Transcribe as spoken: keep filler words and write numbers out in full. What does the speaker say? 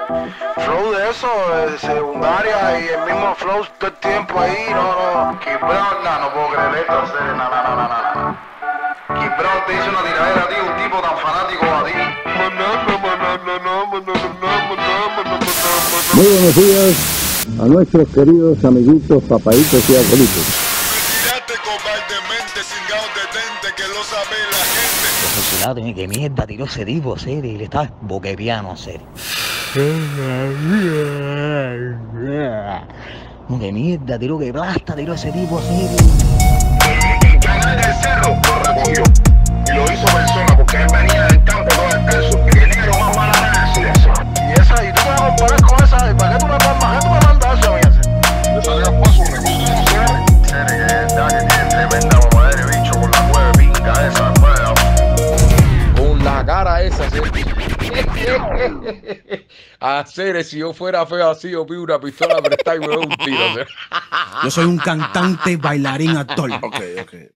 Flow de eso, de secundaria y el mismo flow todo el tiempo ahí, no, no. Kid Brown, no, no puedo creer esto, serio, no, no, no, no, no. Kid Brown te hizo una tiradera a ti, un tipo tan fanático a ti. Muy buenos días a nuestros queridos amiguitos, papaitos y abuelitos. Tírate cobardemente, cingado detente, que lo sabe la gente. Profesional, qué mierda tiró ese tipo, serio, y le estaba boquepiano, serio. No, qué mierda tiró, qué plasta tiró ese tipo, serio. El canal del cerro lo recogió y lo hizo persona porque él venía del campo todo el peso y el negro más mala de eso. Y esa, y tú me vas a comparar con esa, ¿para qué tú me mandas, tú me mandas eso a mí? Yo salía paso, me gusta no sé. Serio, que verdad que tiene tremenda mamadera de bicho con la nueve pinca esa, nueva. Con la cara esa, ¿sí? Hacer, si yo fuera feo así, yo pido una pistola prestada y me doy un tiro, ¿sí? Yo soy un cantante, bailarín, actor. Ok, ok.